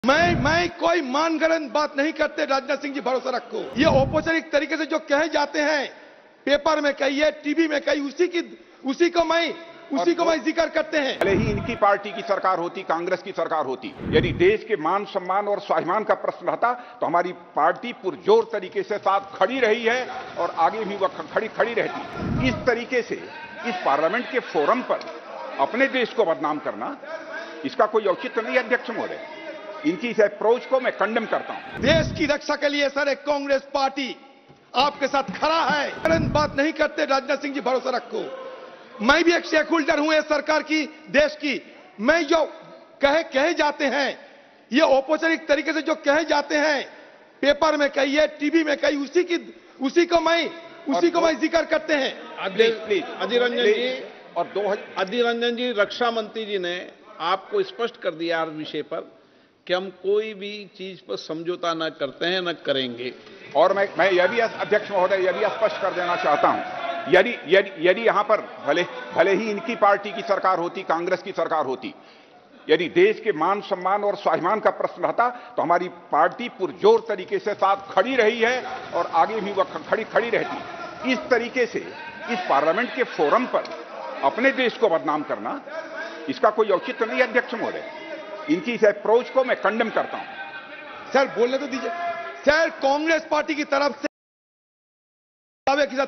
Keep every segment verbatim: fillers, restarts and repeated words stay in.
मैं मैं कोई मानगढ़ंत बात नहीं करते। राजनाथ सिंह जी भरोसा रखो, ये औपचारिक तरीके से जो कहे जाते हैं, पेपर में कहिए, टीवी में कही, उसी की उसी को मैं उसी को मैं जिक्र करते हैं। भले ही इनकी पार्टी की सरकार होती, कांग्रेस की सरकार होती, यदि देश के मान सम्मान और स्वाभिमान का प्रश्न रहता तो हमारी पार्टी पुरजोर तरीके से साथ खड़ी रही है और आगे भी वह खड़ी खड़ी रहती। इस तरीके से इस पार्लियामेंट के फोरम पर अपने देश को बदनाम करना, इसका कोई औचित्य नहीं। अध्यक्ष महोदय, इनकी इस अप्रोच को मैं कंडेम करता हूं। देश की रक्षा के लिए सर एक कांग्रेस पार्टी आपके साथ खड़ा है। गलत बात नहीं करते। राजनाथ सिंह जी भरोसा रखो, मैं भी एक शेयर होल्डर हूं इस सरकार की, देश की। मैं जो कहे कहे जाते हैं, ये औपचारिक तरीके से जो कहे जाते हैं, पेपर में कहिए, टीवी में कही, उसी की उसी को मैं उसी को मैं जिक्र करते हैं। अधीर रंजन जी और दो अधीर रंजन जी, रक्षा मंत्री जी ने आपको स्पष्ट कर दिया इस विषय पर कि हम कोई भी चीज पर समझौता न करते हैं, न करेंगे। और मैं मैं यह भी अध्यक्ष महोदय यह भी स्पष्ट कर देना चाहता हूं, यदि यदि यदि यहां पर भले भले ही इनकी पार्टी की सरकार होती, कांग्रेस की सरकार होती, यदि देश के मान सम्मान और स्वाभिमान का प्रश्न रहता तो हमारी पार्टी पुरजोर तरीके से साथ खड़ी रही है और आगे भी वह खड़ी खड़ी रहती। इस तरीके से इस पार्लियामेंट के फोरम पर अपने देश को बदनाम करना, इसका कोई औचित्य नहीं। अध्यक्ष महोदय, इनकी इस अप्रोच को मैं कंडेम करता हूं। सर बोलने तो दीजिए। सर, कांग्रेस पार्टी की तरफ से दावे के साथ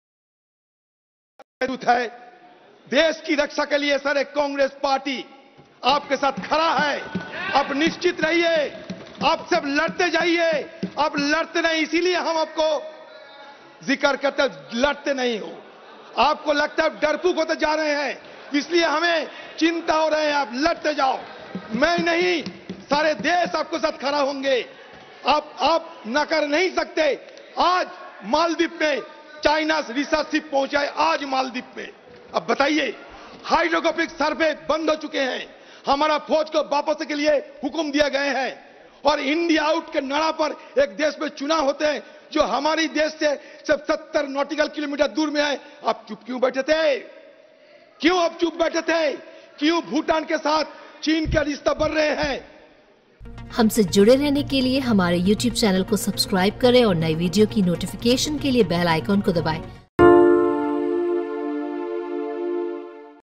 है, देश की रक्षा के लिए सर एक कांग्रेस पार्टी आपके साथ खड़ा है। आप निश्चित रहिए, आप सब लड़ते जाइए। आप लड़ते नहीं, इसीलिए हम आपको जिक्र करते, लड़ते नहीं हो। आपको लगता है डरपोक होते जा रहे हैं, इसलिए हमें चिंता हो रहे हैं। आप लड़ते जाओ, मैं नहीं, सारे देश आपके साथ खड़ा होंगे। आप आप न कर नहीं सकते। आज मालदीव में चाइना रिसर्च शिप पहुंचा है, आज मालदीव में। अब बताइए, हाइड्रोग्राफिक सर्वे बंद हो चुके हैं, हमारा फौज को वापस के लिए हुक्म दिए गए हैं, और इंडिया आउट के नारा पर एक देश में चुनाव होते हैं जो हमारी देश से सिर्फ सत्तर नॉटिकल किलोमीटर दूर में है। आप चुप क्यों बैठे थे? क्यों आप चुप बैठे थे? क्यों भूटान के साथ चीन का रिश्ता बढ़ रहे हैं? हमसे जुड़े रहने के लिए हमारे यूट्यूब चैनल को सब्सक्राइब करें और नई वीडियो की नोटिफिकेशन के लिए बेल आइकॉन को दबाएं।